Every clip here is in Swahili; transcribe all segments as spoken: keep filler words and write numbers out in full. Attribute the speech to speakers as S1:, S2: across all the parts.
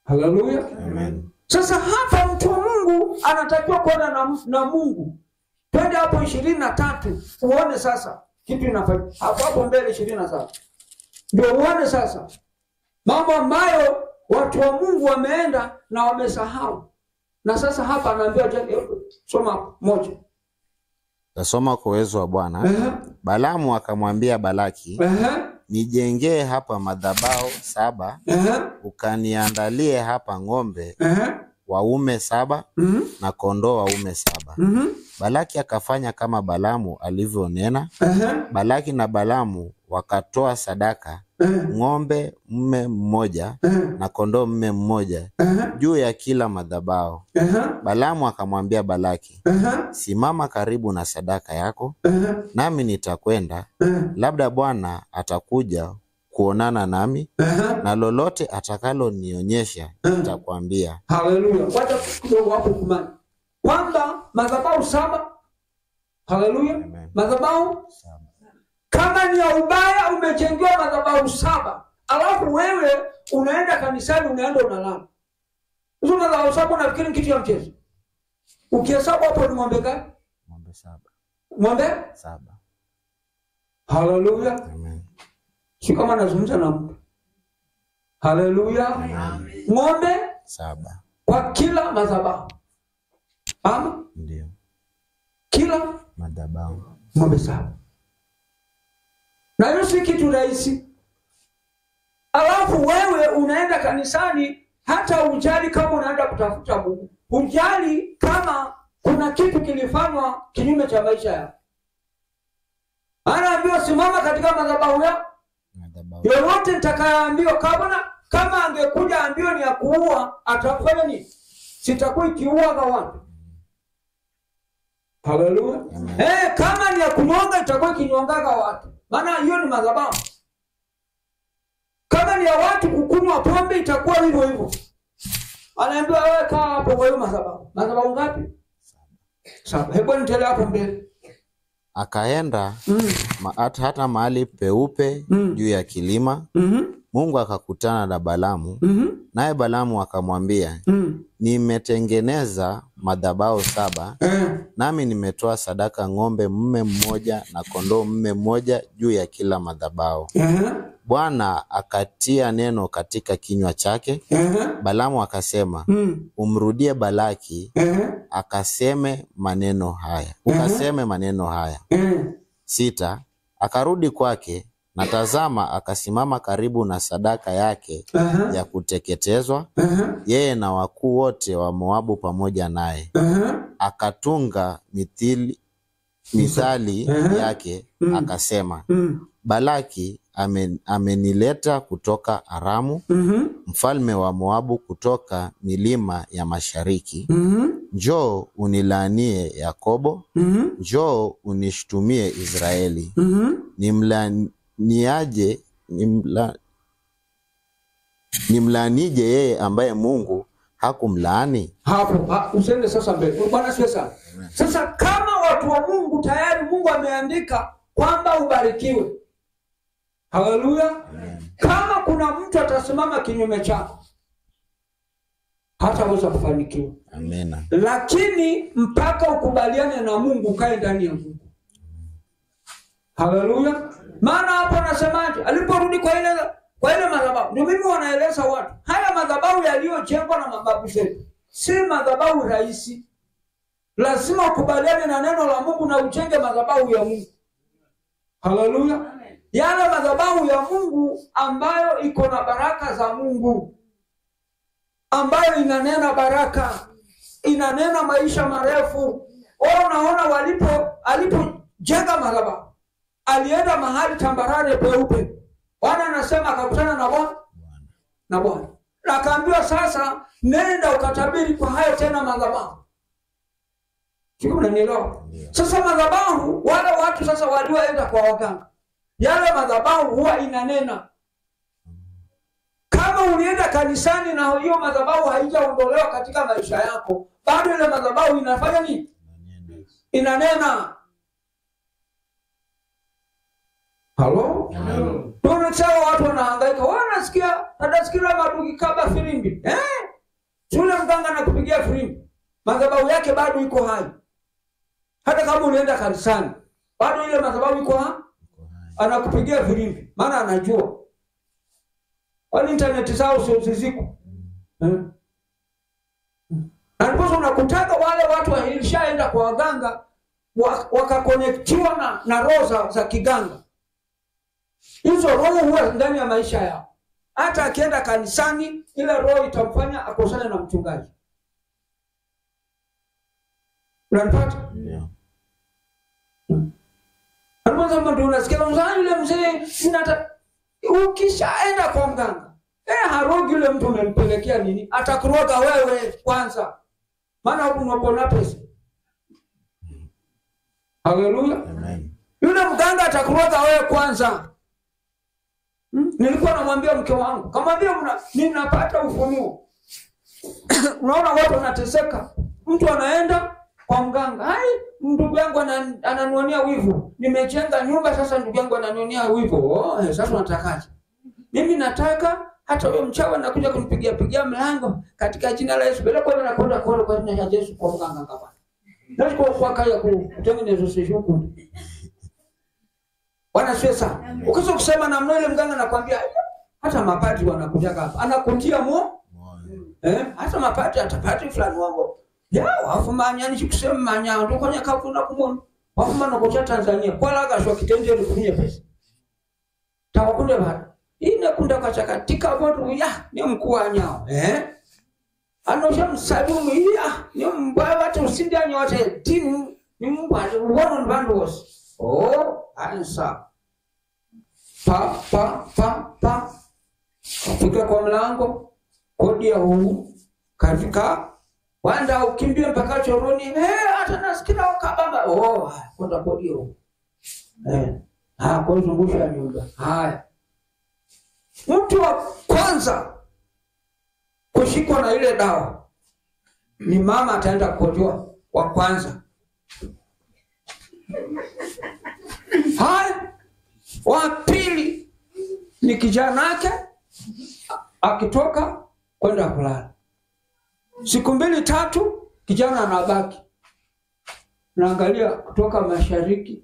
S1: Haleluya. Amen. Sasa hapa mtu wa Mungu anatakiwa kuona na, na Mungu. Twende hapo ishirini na tatu uone sasa kitu inafanya. Hapo hapo mbele ishirini na tatu. Ndio uone sasa mambo ambayo watu wa Mungu wameenda na wamesahau. Na sasa hapa anaambiwa soma moja.
S2: Tasoma kwa uwezo wa Bwana. Uh-huh. Balaamu akamwambia Balaki, uh-huh, nijengee hapa madhabahu saba, uh-huh, ukaniandalie hapa ng'ombe, uh-huh, waume saba, uh-huh, na kondoo waume saba. Uh-huh. Balaki akafanya kama Balaamu alivyonena. Uh-huh. Balaki na Balaamu wakatoa sadaka, uh-huh, ng'ombe mume mmoja, uh-huh, na kondoo mume mmoja, uh-huh, juu ya kila madhabahu. Uh-huh. Balaamu akamwambia Balaki, uh-huh, simama karibu na sadaka yako, uh-huh, nami nitakwenda, uh-huh, labda Bwana atakuja kuonana nami, uh-huh, na lolote atakalo nionyesha, uh-huh, nitakwambia.
S1: Haleluya. Wacha kidogo hapo kumani. Kwamba madhabahu saba. Haleluya. Madhabahu saba. Kama ni ya ubaya umejengewa madhabahu saba, alafu wewe unaenda kanisani unaenda unalala. Hizo madhabahu saba unafikiri kitu ya mchezo? Ukihesabu hapo ni ng'ombe gani?
S2: Ng'ombe saba.
S1: Ng'ombe
S2: saba.
S1: Haleluya.
S2: Amen.
S1: Si kama nazungumza na mtu. Haleluya.
S2: Amen.
S1: Ng'ombe
S2: saba
S1: kwa kila madhabahu. Ama?
S2: Ndio.
S1: Kila
S2: madhabahu
S1: ng'ombe saba. Na hiyo si kitu rahisi. Alafu wewe unaenda kanisani hata ujali kama unaenda kutafuta Mungu. Ujali kama kuna kitu kilifanywa kinyume cha maisha yako. Anaambiwa simama katika madhabahu ya madhabahu. Yoyote nitakayoambiwa kama kama angekuja ambiwa ni ya kuua, atafanya nini? Sitakuwa kiua kwa watu. Haleluya. Eh, kama ni ya kunyonga itakuwa kinyonga kwa watu. Maana hiyo ni madhabahu. Kama ni ya watu kukunywa pombe itakuwa hivyo hivyo. Anaambiwa wewe kaa hapo kwa hiyo madhabahu. Madhabahu ngapi? Saba. Hebu nitele hapo mbele.
S2: Akaenda, mm, ma, hata mahali peupe, mm, juu ya kilima. Mm-hmm. Mungu akakutana na Balaamu. Mm-hmm. Naye Balaamu akamwambia, mm, nimetengeneza madhabahu saba, mm, nami nimetoa sadaka ng'ombe mume mmoja na kondoo mume mmoja juu ya kila madhabahu. Mm-hmm. Bwana akatia neno katika kinywa chake. Mm-hmm. Balaamu akasema, mm, umrudie Balaki, mm-hmm, akaseme maneno haya. Mm-hmm. Ukaseme maneno haya. Mm-hmm. Sita, akarudi kwake, na tazama akasimama karibu na sadaka yake, uh-huh, ya kuteketezwa, uh-huh, yeye na wakuu wote wa Moabu pamoja naye. Uh-huh. Akatunga mithili mithali, uh-huh, yake, mm, akasema, mm, Balaki amen, amenileta kutoka Aramu, mm-hmm, mfalme wa Moabu kutoka milima ya mashariki. Mm-hmm. Njoo unilaanie Yakobo, mm-hmm, njoo unishtumie Israeli. Mm-hmm. Nimlani niaje nimla nimlanije yeye ambaye Mungu hakumlaani?
S1: Hapo ha, usende sasa mbele. Bwana siwe sana. Sasa kama watu wa Mungu tayari Mungu ameandika kwamba ubarikiwe. Haleluya. Kama kuna mtu atasimama kinyume chako, hataweza kufanikiwa.
S2: Amina.
S1: Lakini mpaka ukubaliane na Mungu, ukae ndani ya Mungu. Haleluya. Maana hapo anasemaje? Aliporudi kwa ile kwa ile madhabahu. Ndio mimi wanaeleza watu. Haya madhabahu yaliyojengwa na mababu zetu si madhabahu rahisi. Lazima ukubaliane na neno la Mungu na ujenge madhabahu ya Mungu. Haleluya. Yale madhabahu ya Mungu ambayo iko na baraka za Mungu, ambayo inanena baraka, inanena maisha marefu. Wao unaona walipo alipojenga madhabahu, alienda mahali tambarare peupe. Bwana anasema akakutana na Bwana na Bwana. Akaambiwa sasa nenda ukatabiri kwa hayo tena madhabahu. Kiko unanielewa? Sasa madhabahu, wale watu sasa walioenda kwa waganga, yale madhabahu huwa inanena. Kama ulienda kanisani na hiyo madhabahu haijaondolewa katika maisha yako, bado ile madhabahu inafanya nini? Inanena. Halo? Halo. Ndio watu wanahangaika. Wanasikia, wanasikia sikila madugi kaba filimbi. Eh? Yule mganga anakupigia filimbi. Madhabahu yake bado iko hai. Hata kama unaenda kanisani, bado ile madhabahu iko hai. Anakupigia filimbi. Maana anajua. Wale internet zao sio ziko. Eh? Anaposa unakutaka wale watu walishaenda kwa waganga wakakonektiwa na, na roho za kiganga. Hizo roho huwa ndani ya maisha yao. Hata akienda kanisani, ile roho itamfanya akosane na mchungaji. Unanipata?
S2: Yeah.
S1: Anaposa mtu unasikia mzee yule mzee sinata ukishaenda kwa mganga. Eh, harogi yule mtu umempelekea nini? Atakuroga wewe kwanza. Maana huko unapona pesa. Haleluya.
S2: Amen.
S1: Yule mganga atakuroga wewe kwanza. Hmm? Nilikuwa namwambia mke wangu, kamwambia una ninapata ufunuo. Unaona watu wanateseka. Mtu anaenda kwa mganga. Hai, ndugu yangu ananionea wivu. Nimejenga nyumba sasa ndugu yangu ananionea wivu. Oh, sasa unatakaje? Mimi nataka hata huyo mchawi anakuja kunipigia pigia mlango katika jina la Yesu. Bila kwenda nakwenda kwa kwa jina la Yesu kwa mganga ngapa. Ndio kwa kwa kaya kutengeneza sishuku. Bwana sasa. Ukisha kusema na mno ile mganga anakuambia hata mapati wanakuja hapa. Anakutia mo? Eh? Hata mapati atapati fulani wangu. Ya, wafu manyani sikusema manya ndio kwenye kafu na kumwona. Wafu mana kwa Tanzania. Kwa laga shwa kitende ile kunia pesa. Tawakunde bado. Ine kunda kachakatika watu ya ni mkuu wa nyao. Eh? Anosha msadumu ya ni mbaya watu usindia nyote. Timu ni mbaya one on one was. Oh, ansa. Pa pa pa pa. Fika kwa mlango. Kodi ya huu. Kafika. Wanda ukimbia mpaka choroni. Eh, hata nasikia wakabamba. Oh, kwenda kodi huu. Eh. Ha, kwa zungusha nyumba. Haya. Mtu wa kwanza kushikwa na ile dawa ni mama ataenda kukojoa wa kwanza. Hai, wa pili ni kijana wake akitoka kwenda kulala. Siku mbili tatu kijana anabaki. Naangalia kutoka mashariki.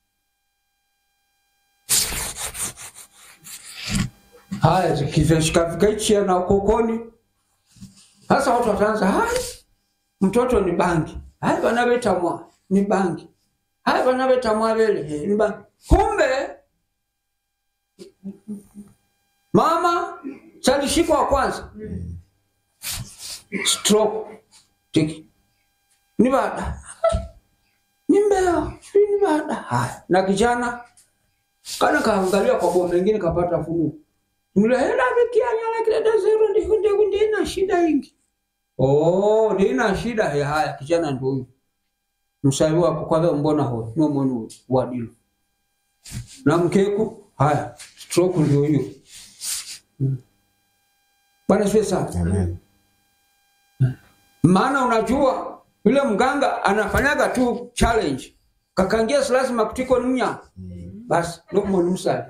S1: Haya, zikifika fika na ukokoni. Sasa watu wataanza, hai, mtoto ni bangi. Hai, wanabeta mwa, ni bangi. Hai, wanabeta mwa vile, ni bangi. Kumbe, mama, salishikwa wa kwanza. Stroke. Tiki. Ni bada. Ni mbeo, ni bada. Haya, na kijana, kana kaangalia kwa bomu mengine kapata funuo. Mula hela vikia nyala kile dazero ndi kunde kunde ina shida ingi. Oh, ni ina shida ya haya kijana ndio huyu. Mshauri wako kwa wewe mbona ho? Ni mwana wa dilo. Na mkeku haya stroke ndio hiyo. Hmm. Bwana siwe sana.
S2: Amen.
S1: Maana unajua yule mganga anafanyaga tu challenge. Kakangia lazima kutiko nya. Basi ndio mwana msali.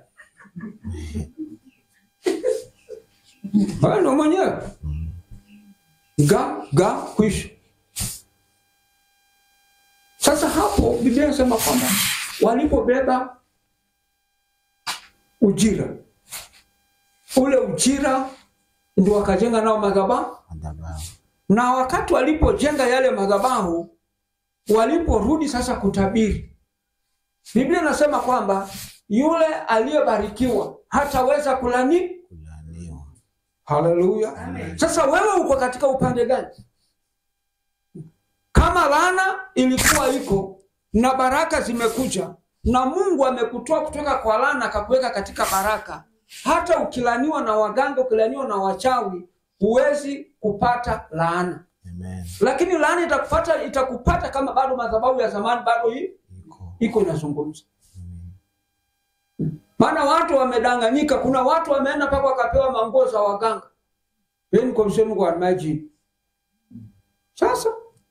S1: Bwana mwenyewe. Ga ga kwisha. Sasa hapo Biblia inasema kwamba walipobeba ujira. Ule ujira ndio wakajenga nao madhabahu. Na wakati walipojenga yale madhabahu, waliporudi sasa kutabiri. Biblia inasema kwamba yule aliyebarikiwa hataweza kulani
S2: Kulaniwa.
S1: Haleluya.
S2: Amen.
S1: Sasa wewe uko katika upande gani? Kama laana ilikuwa iko na baraka zimekuja na Mungu amekutoa kutoka kwa laana akakuweka katika baraka, hata ukilaniwa na waganga, ukilaniwa na wachawi, huwezi kupata laana.
S2: Amen.
S1: Lakini laana itakupata itakupata kama bado madhabahu ya zamani bado hii iko iko inazungumza. Maana watu wamedanganyika, kuna watu wameenda paka wakapewa manguo za waganga. Yeye kwa msemo kwa maji. Sasa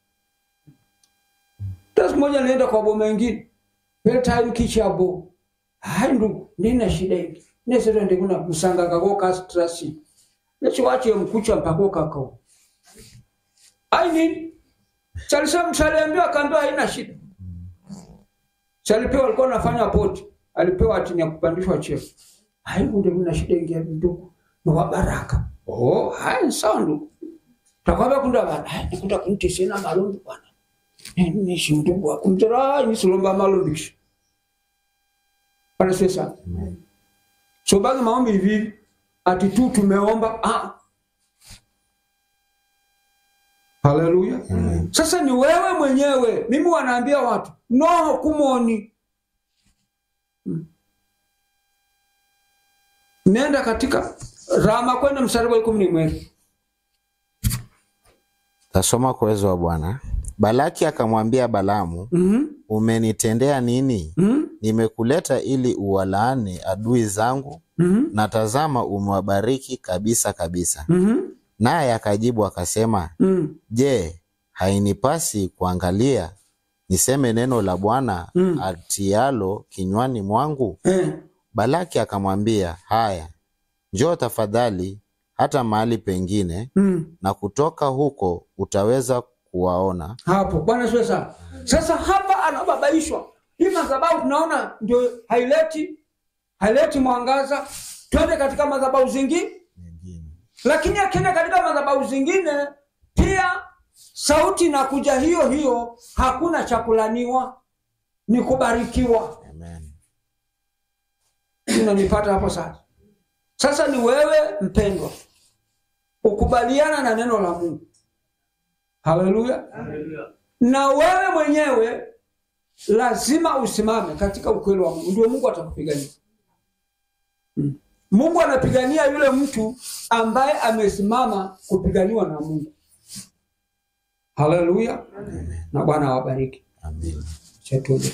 S1: Tasi moja naenda kwa boma nyingine. Ile time kichabo. Hai ndugu, nina shida hiki. Nese ndo ndikuna kusanga kako ka stress. Lecho wache mkucha mpako kakao. Ai nini? Chalisema msaliambiwa akaambiwa haina shida. Chalipewa alikuwa anafanya poti. Alipewa hati ya kupandishwa cheo. Hai ndio mna shida ingia ndugu. Na wabaraka. Oh, hai sawa ndugu. Takwambia kunda bana. Hai kunda kunitishina malombi bwana. Ni shindugu wa kumtera ni sulomba malombi. Pana sasa. So baadhi maombi hivi ati tu tumeomba ah. Haleluya. Mm. Sasa ni wewe mwenyewe. Mimi wanaambia watu no kumoni. Hmm. Nenda katika Rama kwenda mstari wa kumi mwezi.
S2: Tasoma kwa uwezo wa Bwana. Balaki akamwambia Balamu, mm-hmm. umenitendea nini? Mm-hmm. Nimekuleta ili uwalaani adui zangu, mm-hmm. na tazama umewabariki kabisa kabisa. Mm-hmm. Naye akajibu akasema, mm-hmm. je, hainipasi kuangalia niseme neno la Bwana mm. atialo kinywani mwangu? Mm. Balaki akamwambia, haya, njoo tafadhali hata mahali pengine, mm. na kutoka huko utaweza kuwaona.
S1: Hapo Bwana sasa. Sasa hapa anababaishwa. Hii madhabahu tunaona ndio haileti haileti mwangaza. Twende katika madhabahu zingine. Lakini akienda katika madhabahu zingine pia sauti na kuja hiyo hiyo, hakuna chakulaniwa, ni kubarikiwa.
S2: Amen.
S1: Unanipata hapo sasa? Sasa ni wewe mpendwa ukubaliana na neno la Mungu. Haleluya. Haleluya. Na wewe mwenyewe lazima usimame katika ukweli wa Mungu, ndio Mungu atakupigania. Hmm. Mungu anapigania yule mtu ambaye amesimama kupiganiwa na Mungu. Haleluya. Na Bwana awabariki.
S2: Amen.
S1: Chetu.